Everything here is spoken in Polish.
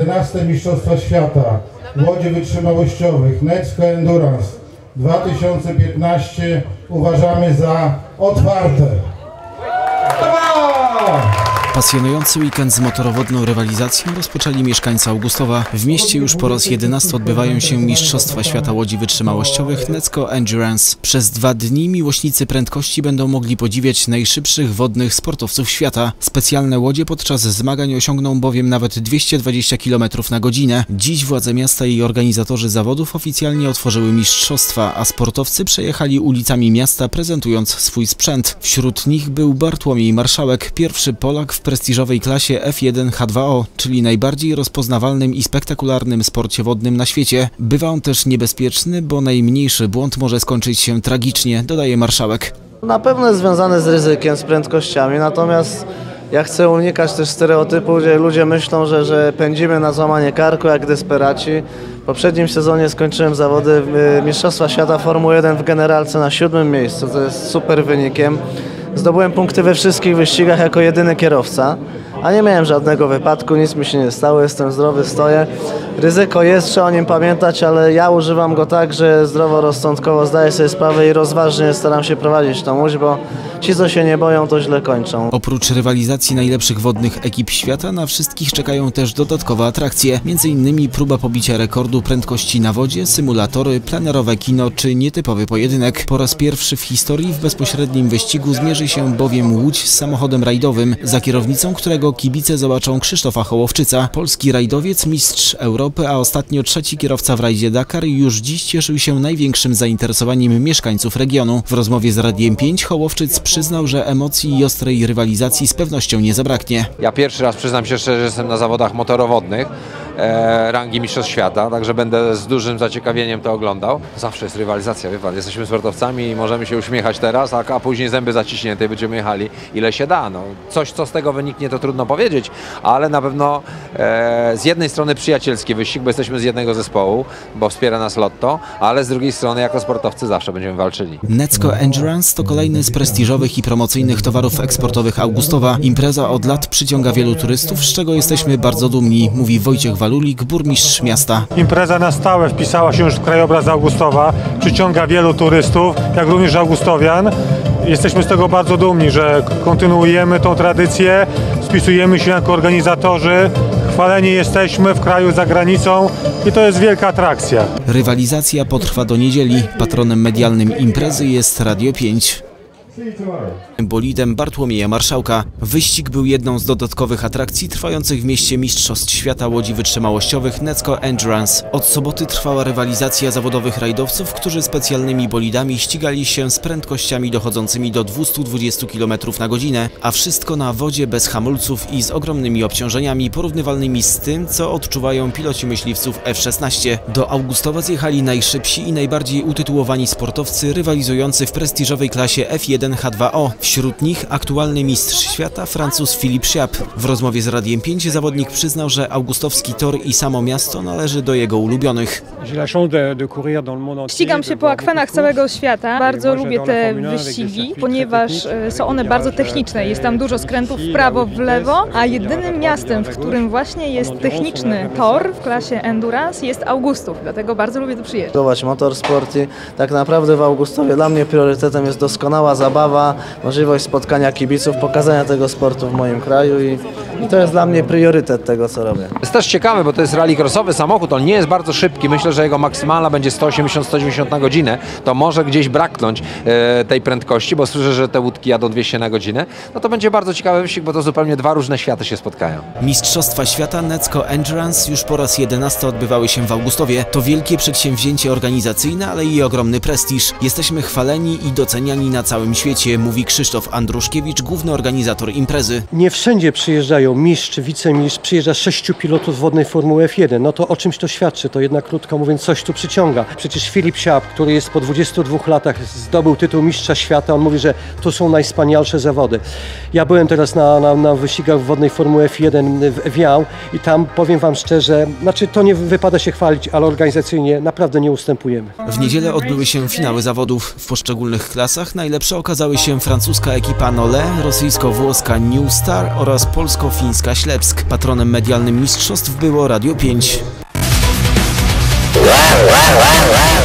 11 Mistrzostwa Świata Łodzi Wytrzymałościowych Necco Endurance 2015 uważamy za otwarte. Pasjonujący weekend z motorowodną rywalizacją rozpoczęli mieszkańcy Augustowa. W mieście już po raz 11 odbywają się Mistrzostwa Świata Łodzi Wytrzymałościowych Necco Endurance. Przez 2 dni miłośnicy prędkości będą mogli podziwiać najszybszych wodnych sportowców świata. Specjalne łodzie podczas zmagań osiągną bowiem nawet 220 km na godzinę. Dziś władze miasta i organizatorzy zawodów oficjalnie otworzyły mistrzostwa, a sportowcy przejechali ulicami miasta, prezentując swój sprzęt. Wśród nich był Bartłomiej Marszałek, pierwszy Polak w prestiżowej klasie F1 H2O, czyli najbardziej rozpoznawalnym i spektakularnym sporcie wodnym na świecie. Bywa on też niebezpieczny, bo najmniejszy błąd może skończyć się tragicznie, dodaje Marszałek. Na pewno jest związany z ryzykiem, z prędkościami, natomiast ja chcę unikać też stereotypu, gdzie ludzie myślą, że pędzimy na złamanie karku jak desperaci. W poprzednim sezonie skończyłem zawody Mistrzostwa Świata Formuły 1 w generalce na 7. miejscu, to jest super wynikiem. Zdobyłem punkty we wszystkich wyścigach jako jedyny kierowca, a nie miałem żadnego wypadku, nic mi się nie stało, jestem zdrowy, stoję. Ryzyko jest, trzeba o nim pamiętać, ale ja używam go tak, że zdroworozsądkowo zdaję sobie sprawę i rozważnie staram się prowadzić tą łódź, bo ci, co się nie boją, to źle kończą. Oprócz rywalizacji najlepszych wodnych ekip świata, na wszystkich czekają też dodatkowe atrakcje, m.in. próba pobicia rekordu prędkości na wodzie, symulatory, plenerowe kino czy nietypowy pojedynek. Po raz pierwszy w historii w bezpośrednim wyścigu zmierzy się bowiem łódź z samochodem rajdowym, za kierownicą którego kibice zobaczą Krzysztofa Hołowczyca. Polski rajdowiec, mistrz Europy, a ostatnio 3. kierowca w rajdzie Dakar, już dziś cieszył się największym zainteresowaniem mieszkańców regionu. W rozmowie z Radiem 5 Hołowczyc przyznał, że emocji i ostrej rywalizacji z pewnością nie zabraknie. Ja pierwszy raz, przyznam się szczerze, że jestem na zawodach motorowodnych rangi Mistrzostw Świata, także będę z dużym zaciekawieniem to oglądał. Zawsze jest rywalizacja, wie pan, jesteśmy sportowcami i możemy się uśmiechać teraz, a później zęby zaciśnięte i będziemy jechali ile się da. No, coś, co z tego wyniknie, to trudno powiedzieć, ale na pewno z jednej strony przyjacielski wyścig, bo jesteśmy z jednego zespołu, bo wspiera nas Lotto, ale z drugiej strony jako sportowcy zawsze będziemy walczyli. Necco Endurance to kolejny z prestiżowych i promocyjnych towarów eksportowych Augustowa. Impreza od lat przyciąga wielu turystów, z czego jesteśmy bardzo dumni, mówi Wojciech Walulik, burmistrz miasta. Impreza na stałe wpisała się już w krajobraz Augustowa, przyciąga wielu turystów, jak również augustowian. Jesteśmy z tego bardzo dumni, że kontynuujemy tą tradycję, spisujemy się jako organizatorzy, chwaleni jesteśmy w kraju, za granicą i to jest wielka atrakcja. Rywalizacja potrwa do niedzieli. Patronem medialnym imprezy jest Radio 5. Bolidem Bartłomieja Marszałka. Wyścig był jedną z dodatkowych atrakcji trwających w mieście Mistrzostw Świata Łodzi Wytrzymałościowych Necco Endurance. Od soboty trwała rywalizacja zawodowych rajdowców, którzy specjalnymi bolidami ścigali się z prędkościami dochodzącymi do 220 km na godzinę, a wszystko na wodzie bez hamulców i z ogromnymi obciążeniami porównywalnymi z tym, co odczuwają piloci myśliwców F-16. Do Augustowa zjechali najszybsi i najbardziej utytułowani sportowcy rywalizujący w prestiżowej klasie F1 H2O. Wśród nich aktualny mistrz świata Francuz Philippe Chiap. W rozmowie z Radiem 5 zawodnik przyznał, że augustowski tor i samo miasto należy do jego ulubionych. Ścigam się po akwenach całego świata. Bardzo lubię te wyścigi, ponieważ są one bardzo techniczne. Jest tam dużo skrętów w prawo, w lewo, a jedynym miastem, w którym właśnie jest techniczny tor w klasie Endurance, jest Augustów. Dlatego bardzo lubię tu przyjeżdżać. Motorsport i tak naprawdę w Augustowie dla mnie priorytetem jest doskonała zabawa, możliwość spotkania kibiców, pokazania tego sportu w moim kraju i to jest dla mnie priorytet tego, co robię. Jest też ciekawe, bo to jest rallycrossowy samochód, on nie jest bardzo szybki, myślę, że jego maksymalna będzie 180-190 na godzinę, to może gdzieś braknąć tej prędkości, bo słyszę, że te łódki jadą 200 na godzinę, no to będzie bardzo ciekawy wyścig, bo to zupełnie 2 różne światy się spotkają. Mistrzostwa Świata Necco Endurance już po raz 11 odbywały się w Augustowie. To wielkie przedsięwzięcie organizacyjne, ale i ogromny prestiż. Jesteśmy chwaleni i doceniani na całym świecie, mówi Krzysztof Andruszkiewicz, główny organizator imprezy. Nie wszędzie przyjeżdżają mistrz, wicemistrz, przyjeżdża 6 pilotów wodnej Formuły F1. No to o czymś to świadczy, to jednak krótko mówiąc coś tu przyciąga. Przecież Philippe Chiap, który jest po 22 latach zdobył tytuł mistrza świata, on mówi, że to są najwspanialsze zawody. Ja byłem teraz na wyścigach wodnej Formuły F1 w Evian i tam powiem wam szczerze, znaczy to nie wypada się chwalić, ale organizacyjnie naprawdę nie ustępujemy. W niedzielę odbyły się finały zawodów. W poszczególnych klasach najlepsze okazały okazały się francuska ekipa Nole, rosyjsko-włoska New Star oraz polsko-fińska Ślepsk. Patronem medialnym mistrzostw było Radio 5.